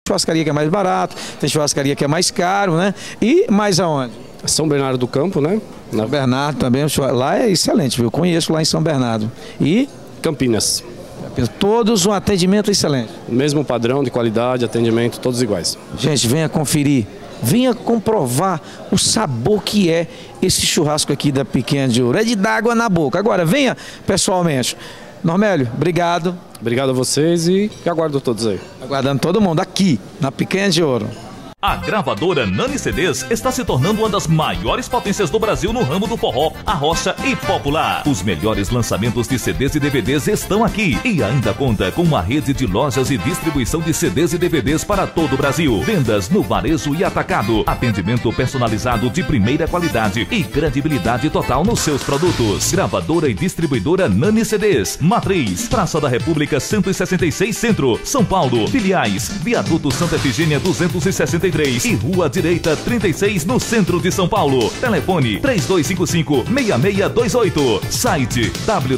churrascaria que é mais barato, tem churrascaria que é mais caro, né? E mais aonde? São Bernardo do Campo, né? São Bernardo também, lá é excelente, viu? Eu conheço lá em São Bernardo. E? Campinas. Todos um atendimento excelente. Mesmo padrão de qualidade, atendimento, todos iguais. Gente, venha conferir, venha comprovar o sabor que é esse churrasco aqui da Picanha de Ouro. É de dar água na boca. Agora, venha pessoalmente. Normélio, obrigado. Obrigado a vocês e aguardo todos aí. Aguardando todo mundo aqui, na Picanha de Ouro. A gravadora Nani CDs está se tornando uma das maiores potências do Brasil no ramo do forró, arrocha e popular. Os melhores lançamentos de CDs e DVDs estão aqui e ainda conta com uma rede de lojas e distribuição de CDs e DVDs para todo o Brasil. Vendas no varejo e atacado, atendimento personalizado de primeira qualidade e credibilidade total nos seus produtos. Gravadora e distribuidora Nani CDs, Matriz, Praça da República 166 Centro, São Paulo. Filiais, Viaduto Santa Efigênia 263 e Rua Direita 36 no centro de São Paulo. Telefone 3255-6628. Site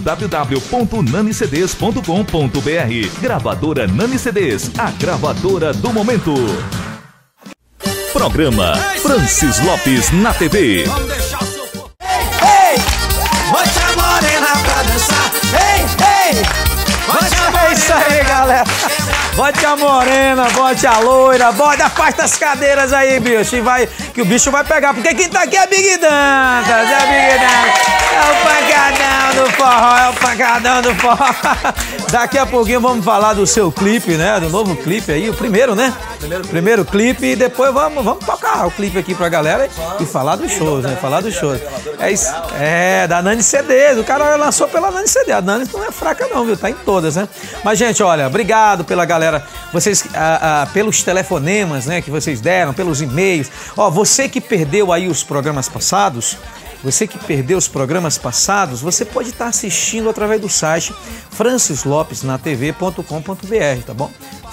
www.nanicds.com.br. Gravadora Nani CDs, a gravadora do momento. Programa Francis Lopes na TV. Bote a morena pra dançar. É isso aí, galera. Bote a morena, bote a loira, bote, afasta as cadeiras aí, bicho. E vai, que o bicho vai pegar. Porque quem tá aqui é Big Dantas, é Big Dantas. É o pancadão do forró, é o pancadão do forró. Daqui a pouquinho vamos falar do seu clipe, né? Do novo clipe aí, o primeiro, né? Primeiro clipe e depois vamos tocar o clipe aqui pra galera e falar dos shows, né? Falar dos shows. É isso. É, da Nani CDs. O cara lançou pela Nani CD. A Nani não é fraca não, viu? Tá em todas, né? Mas, gente, olha, obrigado pela galera, vocês, pelos telefonemas, né, que vocês deram, pelos e-mails. Ó, você que perdeu aí os programas passados, você pode estar assistindo através do site francislopesnatv.com.br, tá bom?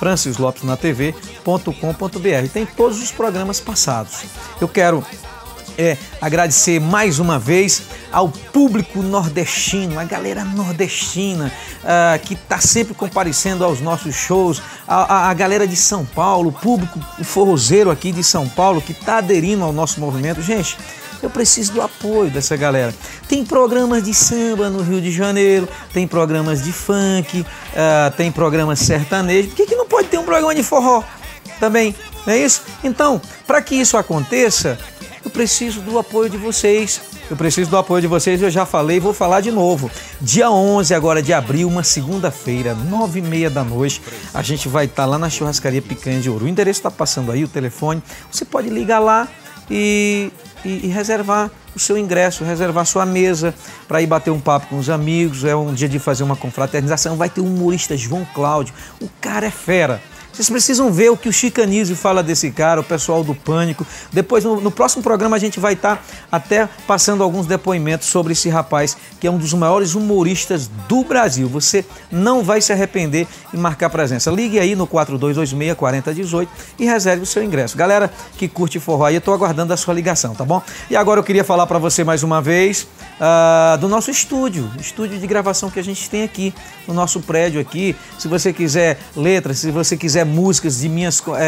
francislopesnatv.com.br. Tem todos os programas passados. Eu quero agradecer mais uma vez ao público nordestino, a galera nordestina que está sempre comparecendo aos nossos shows, a galera de São Paulo, o público, o forrozeiro aqui de São Paulo que está aderindo ao nosso movimento. Gente, eu preciso do apoio dessa galera. Tem programas de samba no Rio de Janeiro, tem programas de funk, tem programas sertanejos. Por que não pode ter um programa de forró também? Não é isso? Então, para que isso aconteça, eu preciso do apoio de vocês. Eu já falei, vou falar de novo. Dia 11 agora de abril, uma segunda-feira, 9h30 da noite, a gente vai estar lá na churrascaria Picanha de Ouro. O endereço está passando aí, o telefone. Você pode ligar lá e reservar o seu ingresso, reservar sua mesa para ir bater um papo com os amigos. É um dia de fazer uma confraternização. Vai ter o humorista João Cláudio. O cara é fera. Vocês precisam ver o que o Chicanísio fala desse cara, o pessoal do Pânico. Depois, no próximo programa, a gente vai estar até passando alguns depoimentos sobre esse rapaz, que é um dos maiores humoristas do Brasil. Você não vai se arrepender em marcar presença. Ligue aí no 4226-4018 e reserve o seu ingresso. Galera que curte forró aí, eu estou aguardando a sua ligação, tá bom? E agora eu queria falar para você mais uma vez do nosso estúdio de gravação que a gente tem aqui no nosso prédio aqui. Se você quiser letras, se você quiser músicas de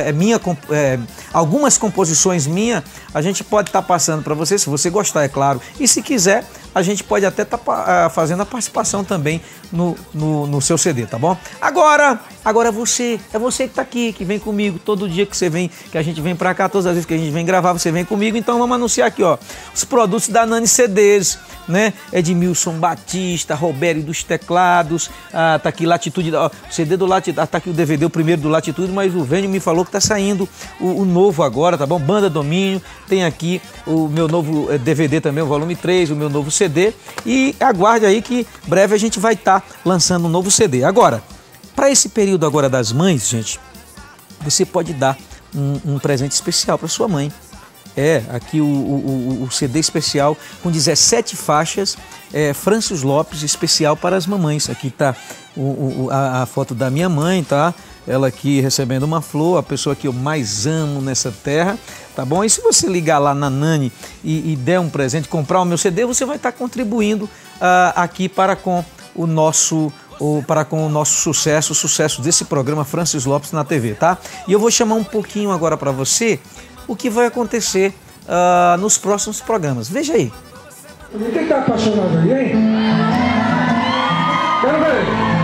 algumas composições minhas, a gente pode estar passando para você, se você gostar, é claro. E se quiser, a gente pode até estar fazendo a participação também no seu CD, tá bom? Agora é você que está aqui, que vem comigo todo dia que você vem, que a gente vem para cá, todas as vezes que a gente vem gravar, você vem comigo. Então vamos anunciar aqui, ó, os produtos da Nani CDs, né? Edmilson Batista, Roberto dos teclados, tá aqui Latitude, ó, CD do Latitude, tá aqui o DVD, o primeiro do Latitude, mas o Vênio me falou que tá saindo o novo agora, tá bom? Banda Domínio, tem aqui o meu novo DVD também, o volume 3, o meu novo CD, e aguarde aí que breve a gente vai estar lançando um novo CD. Agora, para esse período agora das mães, gente, você pode dar um presente especial para sua mãe. Aqui o CD especial com 17 faixas, Francis Lopes, especial para as mamães. Aqui está a foto da minha mãe, tá? Ela aqui recebendo uma flor, a pessoa que eu mais amo nessa terra, tá bom? E se você ligar lá na Nani e der um presente, comprar o meu CD, você vai estar contribuindo aqui para com o nosso para com o nosso sucesso, o sucesso desse programa Francis Lopes na TV, tá? E eu vou chamar um pouquinho agora para você o que vai acontecer nos próximos programas. Veja aí. Quem tá apaixonado aí, hein? Quero ver.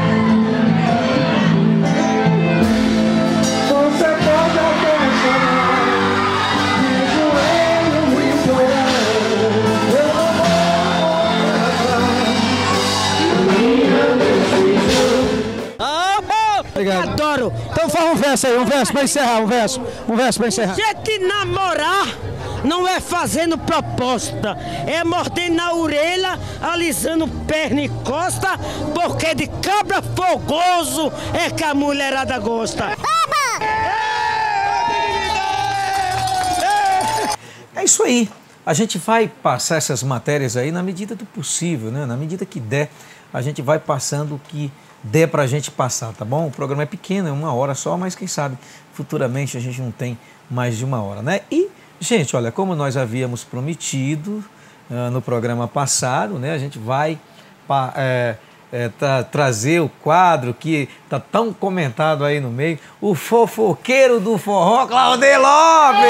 Você pode apaixonar de joelho e poeira. Eu não vou. Obrigado. Adoro. Então faz um verso aí, um verso pra encerrar, um verso pra encerrar. Gente, namorar não é fazendo proposta, é mordendo na orelha, alisando perna e costa, porque de cabra fogoso é que a mulherada gosta. É isso aí. A gente vai passar essas matérias aí na medida do possível, né? Na medida que der, a gente vai passando o que der pra gente passar, tá bom? O programa é pequeno, é 1 hora só, mas quem sabe futuramente a gente não tem mais de 1 hora, né? E, gente, olha, como nós havíamos prometido no programa passado, né? A gente vai trazer o quadro que tá tão comentado aí no meio, o fofoqueiro do forró, Claudê Lopes!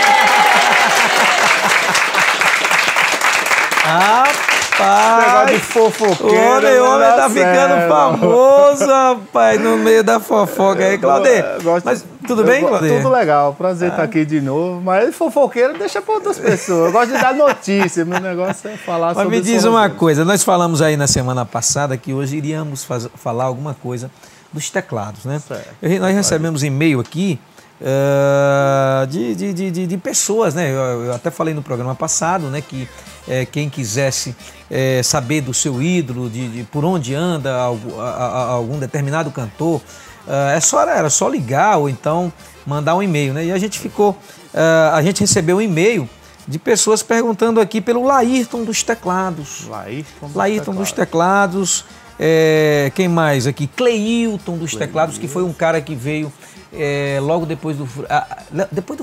Rapaz, negócio de fofoqueiro. O homem tá ficando famoso, rapaz, no meio da fofoca aí, Claudê. Mas tudo bem, Claudê? Tudo legal, prazer estar aqui de novo. Mas fofoqueiro deixa para outras pessoas. Eu gosto de dar notícia, meu negócio é falar sobre. Mas me diz uma coisa, nós falamos aí na semana passada que hoje iríamos falar alguma coisa dos teclados, né? Nós recebemos e-mail aqui de pessoas, né? Eu até falei no programa passado, né, que quem quisesse saber do seu ídolo, de por onde anda algum determinado cantor, era só ligar ou então mandar um e-mail, né? E a gente recebeu um e-mail de pessoas perguntando aqui pelo Laírton dos teclados. Laírton dos teclados. Quem mais aqui? Cleilton dos teclados, que foi um cara que veio logo depois do Frank. Depois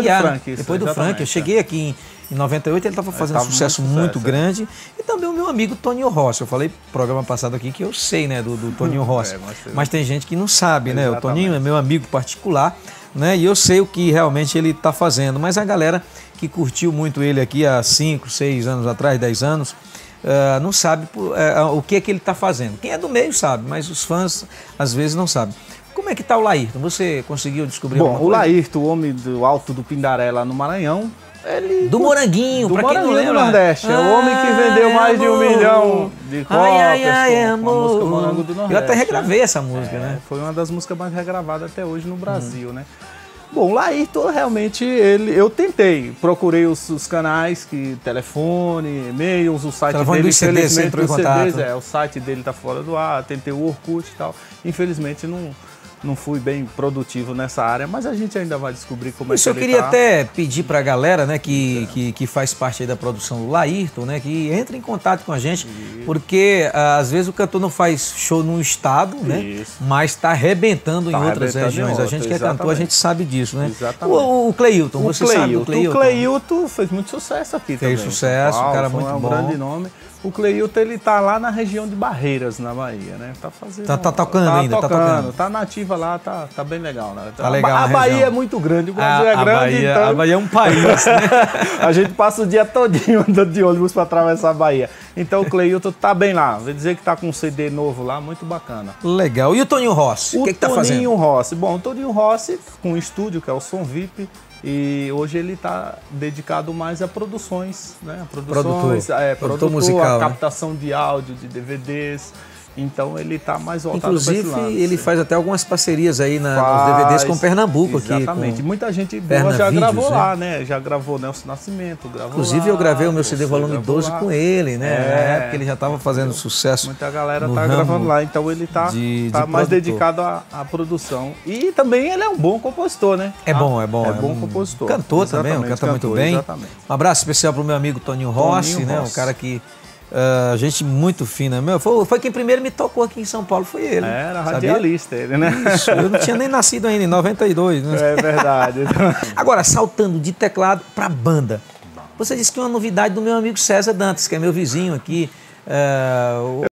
do Frank. Eu cheguei aqui em 98, ele estava fazendo um sucesso muito grande. E também o meu amigo Toninho Rossi. Eu falei no programa passado aqui que eu sei, né, do Toninho Rossi. Mas tem gente que não sabe, né? O Toninho é meu amigo particular, né? E eu sei o que realmente ele está fazendo. Mas a galera que curtiu muito ele aqui há 5, 6 anos atrás, 10 anos, não sabe o que é que ele está fazendo. Quem é do meio sabe, mas os fãs às vezes não sabem. Como é que está o Laírton? Você conseguiu descobrir alguma coisa? O Laírton, o homem do Alto do Pindaré lá no Maranhão, do Moranguinho, do pra quem não Moranguinho lembra. do Nordeste. É o homem que vendeu mais de 1 milhão de cópias com a música Morango do Nordeste. Eu até regravei essa música, né? Foi uma das músicas mais regravadas até hoje no Brasil, né? Bom, o Laírton, realmente, eu tentei, procurei os canais, telefone, e-mails, o site dele, dos CDs, você entrou em contato. o site dele tá fora do ar, tentei o Orkut e tal. Infelizmente, não fui bem produtivo nessa área, mas a gente ainda vai descobrir como é que ele tá. Eu queria até pedir pra galera, né, que faz parte aí da produção do Laírton, né, que entre em contato com a gente, porque às vezes o cantor não faz show num estado, né, mas está arrebentando em outras regiões. A gente que é cantor, a gente sabe disso, né? O Cleilton, você sabe do Cleilton? O Cleilton fez muito sucesso aqui também. Fez sucesso, um cara muito bom. É um grande nome. O Cleilton, ele tá lá na região de Barreiras, na Bahia, né? Tá fazendo... Tá tocando ainda, tá tocando. Tá nativa lá, tá bem legal, né? Tá legal a Bahia é muito grande, o Brasil é grande, então... A Bahia é um país, né? A gente passa o dia todinho andando de ônibus para atravessar a Bahia. Então o Cleilton tá bem lá. Vou dizer que tá com um CD novo lá, muito bacana. Legal. E o Toninho Rossi? O que tá fazendo? Toninho Rossi. Bom, o Toninho Rossi com um estúdio, que é o Som VIP. E hoje ele está dedicado mais a produções, né? Produtor musical, a captação de áudio, de DVDs. Então ele está mais voltado para esse lado. Inclusive, ele faz até algumas parcerias aí nos DVDs com Pernambuco. Exatamente. Aqui, muita gente boa já gravou lá, né? Já gravou Nelson Nascimento, Inclusive, eu gravei o meu CD volume 12 com ele, né? Na época ele já estava fazendo sucesso. Muita galera tá gravando lá, então ele tá mais dedicado à produção. E também ele é um bom compositor, né? É bom compositor. Cantor também, canta muito bem. Exatamente. Um abraço especial pro meu amigo Toninho Rossi, né? Um cara que... gente muito fina. Foi quem primeiro me tocou aqui em São Paulo, foi ele. Era radialista ele, né? Isso, eu não tinha nem nascido ainda, em 92. Né? É verdade. Agora, saltando de teclado para banda. Você disse que uma novidade do meu amigo César Dantas, que é meu vizinho aqui.